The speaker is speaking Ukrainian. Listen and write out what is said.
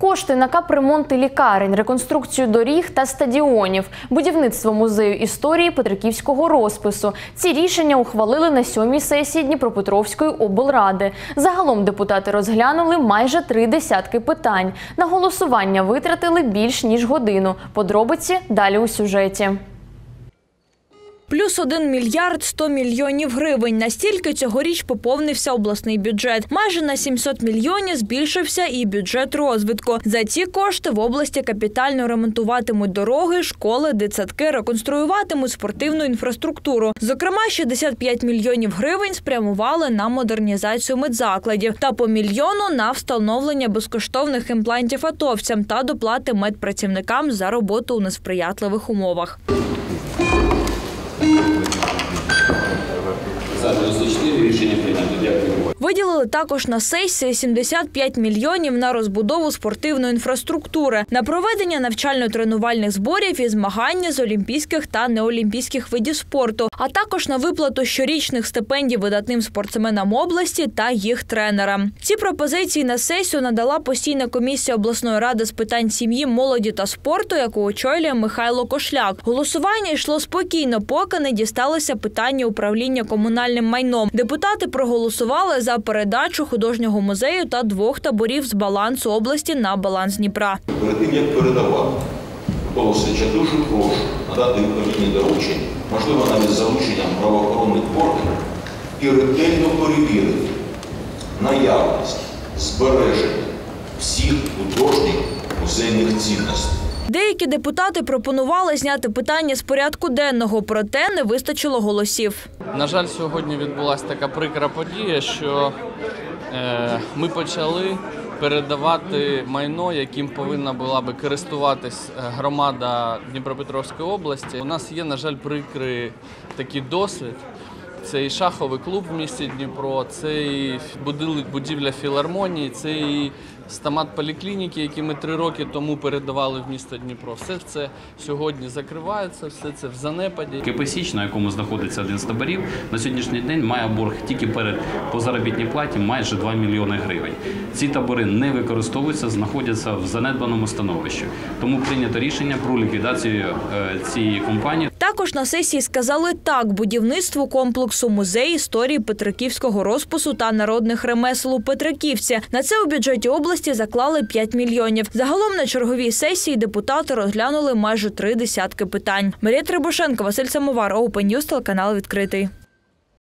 Кошти на капремонти лікарень, реконструкцію доріг та стадіонів, будівництво музею історії Петриківського розпису. Ці рішення ухвалили на 7-й сесії Дніпропетровської облради. Загалом депутати розглянули майже 30 питань. На голосування витратили більш ніж годину. Подробиці далі у сюжеті. Плюс 1 мільярд 100 мільйонів гривень. Настільки цьогоріч поповнився обласний бюджет. Майже на 700 мільйонів збільшився і бюджет розвитку. За ці кошти в області капітально ремонтуватимуть дороги, школи, дитсадки, реконструюватимуть спортивну інфраструктуру. Зокрема, 65 мільйонів гривень спрямували на модернізацію медзакладів та по мільйону на встановлення безкоштовних імплантів атовцям та доплати медпрацівникам за роботу у несприятливих умовах. Рішення прийнято. Дякую. Виділили також на сесії 75 мільйонів на розбудову спортивної інфраструктури, на проведення навчально-тренувальних зборів і змагання з олімпійських та неолімпійських видів спорту, а також на виплату щорічних стипендій видатним спортсменам області та їх тренерам. Ці пропозиції на сесію надала постійна комісія обласної ради з питань сім'ї, молоді та спорту, яку очолює Михайло Кошляк. Голосування йшло спокійно, поки не дісталося питання управління комунальним майном. Депутати проголосували за передачу художнього музею та 2 таборів з балансу області на баланс Дніпра. Перед тим, як передавати, Олексійовича, дуже прошу надати відповідні доручення, можливо, навіть з залученням правоохоронних органів, і ретельно перевірити наявність, збереження всіх художніх музейних цінностей. Деякі депутати пропонували зняти питання з порядку денного, проте не вистачило голосів. На жаль, сьогодні відбулася така прикра подія, що ми почали передавати майно, яким повинна була би користуватись громада Дніпропетровської області. У нас є, на жаль, прикрий такий досвід. Це і шаховий клуб в місті Дніпро, це і будівля філармонії, це і стомат-поліклініки, які ми 3 роки тому передавали в місто Дніпро. Все це сьогодні закривається, все це в занепаді. КП «Січ», на якому знаходиться один з таборів, на сьогоднішній день має борг тільки по заробітній платі майже 2 мільйони гривень. Ці табори не використовуються, знаходяться в занедбаному становищі. Тому прийнято рішення про ліквідацію цієї компанії. Також на сесії сказали «так» будівництву комплексу музей історії Петриківського розпису та народних ремесел у Петриківці. На це у бюджеті області заклали 5 мільйонів. Загалом на черговій сесії депутати розглянули майже 30 питань. Марія Требушенко, Василь Самовар, Open News, телеканал «Відкритий».